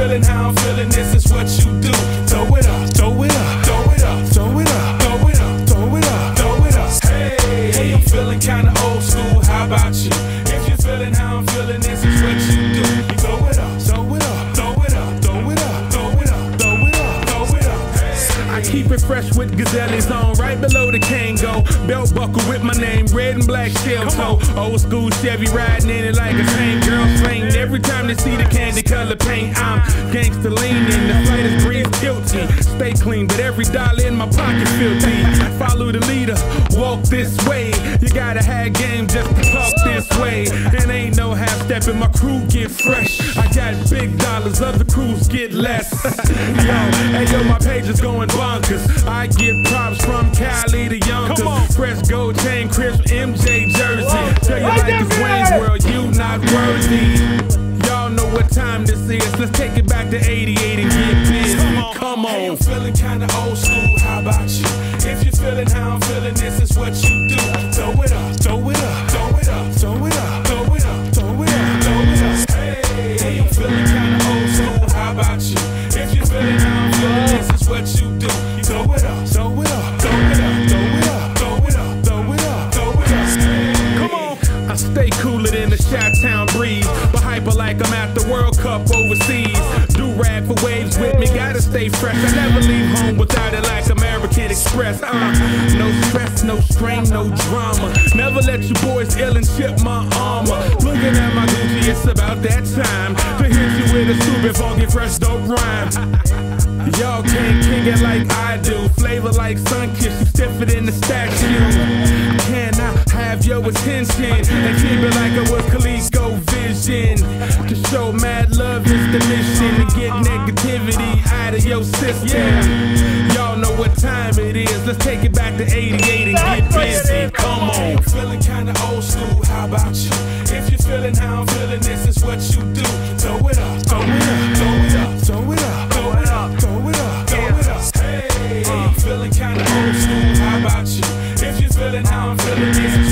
feeling how I'm feeling, this is what you do. Throw it up, throw it up, throw it up, throw it up, throw it up, throw it up, throw it up. Hey, I'm feeling kinda old school, how about you? If you're feeling how I'm feeling, this is what you do. You throw it up, throw it up, throw it up, throw it up, throw it up, throw it up, throw it up. Hey. I keep it fresh with Gazelle's on, right below the Kango. Belt buckle with my name, red and black shell toe. Old school Chevy riding in it like a tank. Girls faint every time they see the candy color paint. I'm gangsta leaning, the slightest breeze tilts me. Stay clean, but every dollar in my pocket filthy. Follow the leader, walk this way. You gotta have game just to talk this way. And ain't no half stepping, my crew get fresh. I got big dollars, other crews get less. Yo, my page is going bonkers. I get props from Cali to Yonkers. Fresh gold chain, crisp MJ jersey. Tell you like it's Wayne's World, you not worthy. Y'all know what time this is. Let's take it back to 88 and get busy. Come on. Hey, I'm feeling kinda old school, how about you? If you're feeling how I'm feeling, this is what you do. Throw it up, throw it up, throw it up, throw it up, throw it up, throw it up, throw it up. Hey, I'm feeling kinda old school, how about you? If you're feeling how I'm feeling, this is what you do. Throw it up, throw it up, throw it up, throw it up, throw it up, throw it up, throw it up. Hey. Come on. I stay cooler than the Chi-Town breeze, but hyper like I'm at the World Cup overseas. Do rag for waves with me, gotta stay fresh. I never leave home without it like American Express. No stress, no strain, no drama. Never let you boys ill and chip my armor. Looking at my Gucci, it's about that time to hit you with a stupid funky fresh dope rhyme. Y'all can't king it like I do. Flavor like Sunkiss, you stiffer than the statue. Can I have your attention and keep it like it was ColecoVision? To show mad love is the mission, to get negativity out of your system. Y'all know what time it is. Let's take it back to 88 and get busy. Come on. I'm feeling kinda old school, how about you? If you're feeling how I'm feeling, this is what you do. Throw it up, throw it up, throw it up, throw it up, throw it up, throw it up, throw it up. Hey, I'm feeling kinda old school, how about you? If you're feeling how I'm feeling, this is